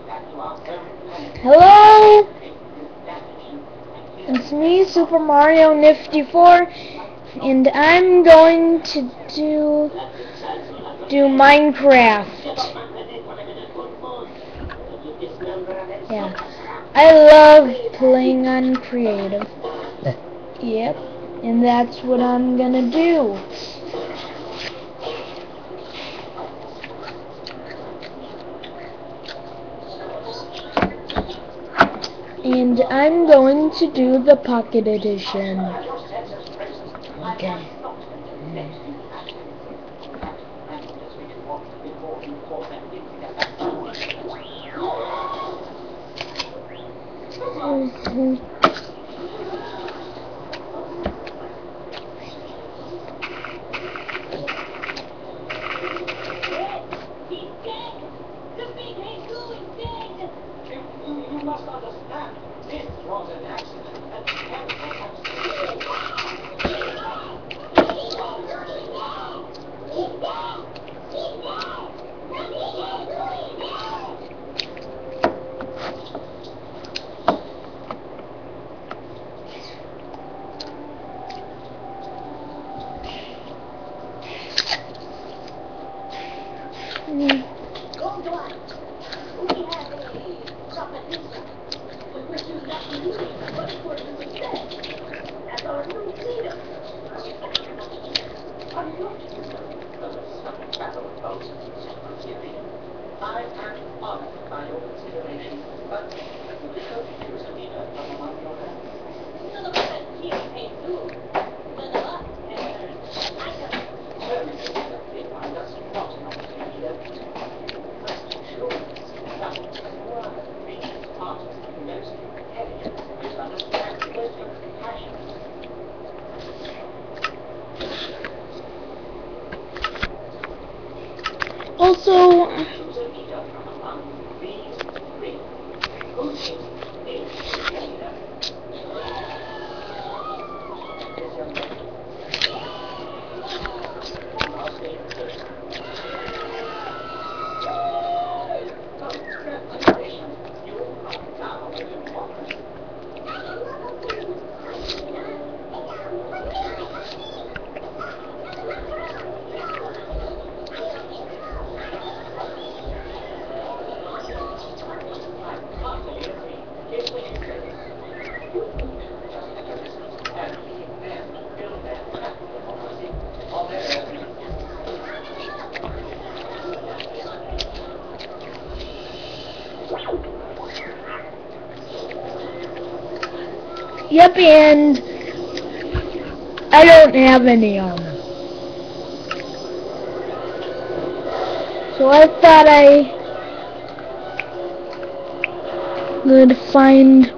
Hello, it's me, Super Mario Nifty 4, and I'm going to do Minecraft. Yeah, I love playing on creative. Yep, and that's what I'm gonna do. And I'm going to do the Pocket Edition. Okay. You must understand, this was an accident, and everything has to I am honored by your consideration, but would you go to use a leader from among your family? None of us has campaign too. None of us has I can certainly if I just not an opportunity to sure that you are being part of the most heavy, misunderstanding, most passionate. Also, yep, and I don't have any armor. So I thought I would find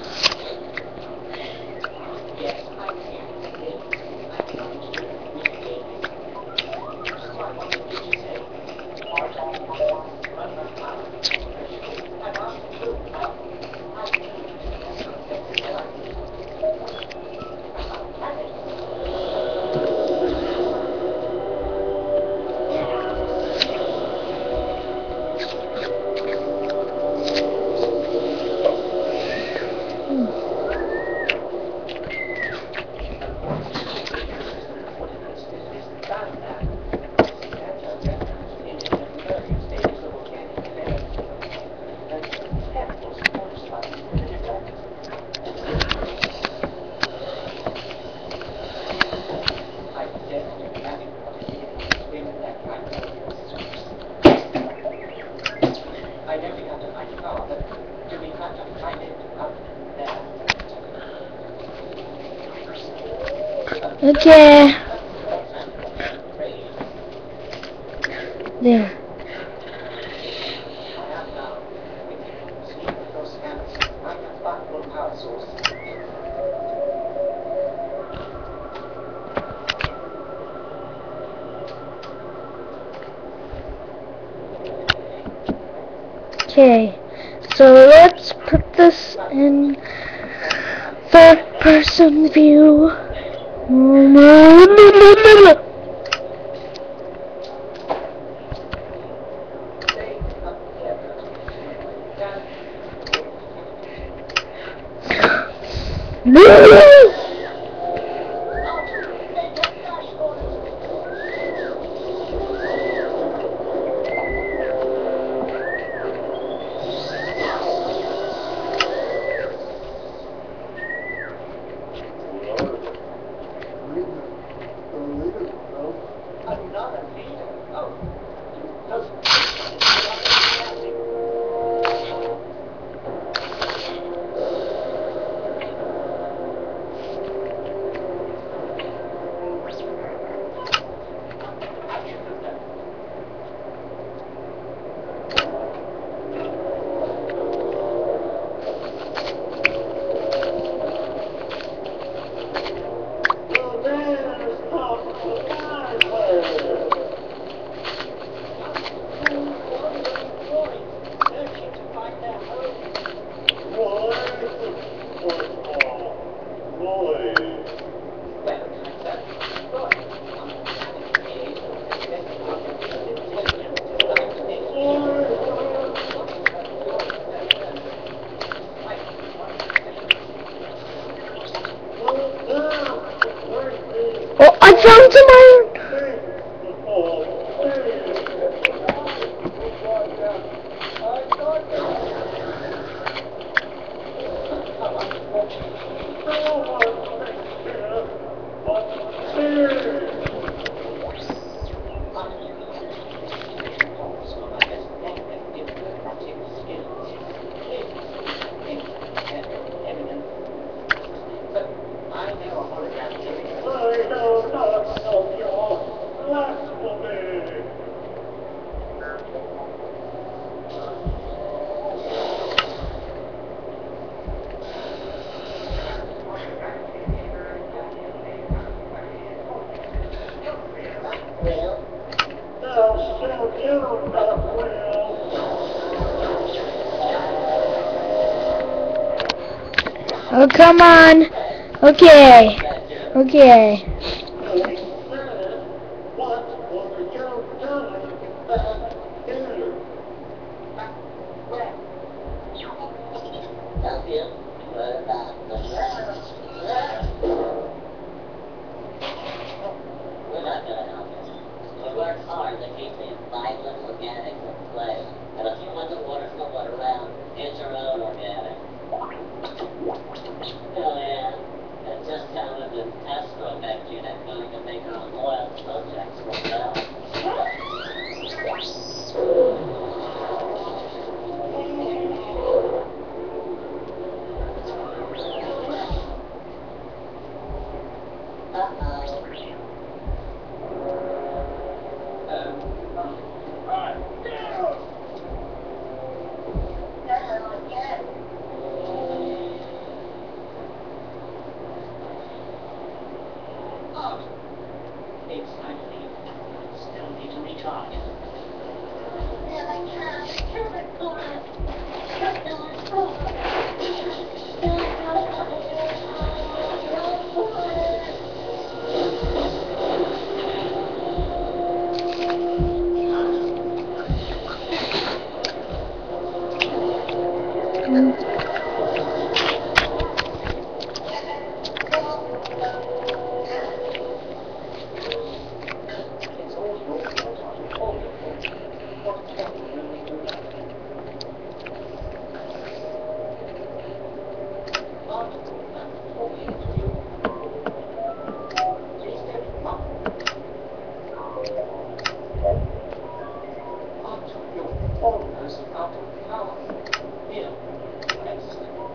okay. There. Okay, so let's put this in third person view. No! I'm not a leader. Oh. Oh, I found some iron! Oh, come on. Okay. Okay. We're not gonna help you. We work hard to keep these vibrant organics in place. And if you want the water somewhere around, get your own organic. Oh yeah. It's just kind of an astrobacteria that's going to make our oil subjects rebel. It's time to leave. Still need to recharge. It's all your fault, Arthur. All your fault. What can you really do about it? Arthur, I'm talking to you. Please tell me what. Arthur, you're almost out of power. Here, rest.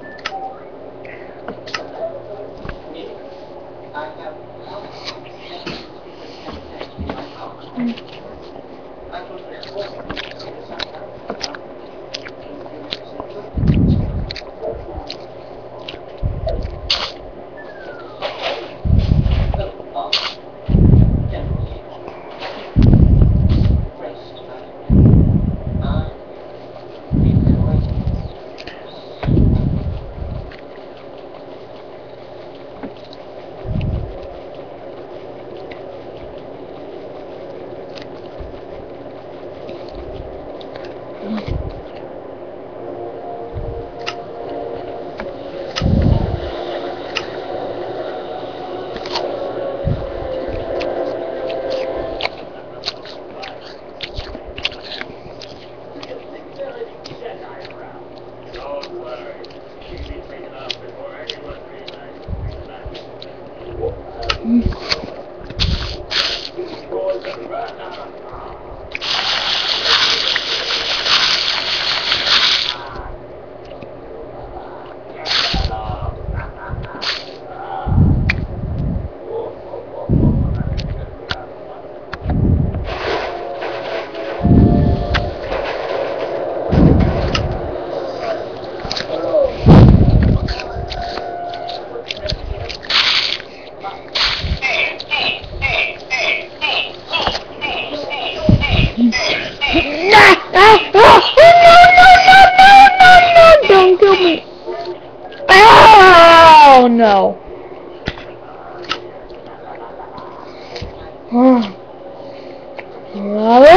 Here, I have power. I could restore you to the Oh no. Oh.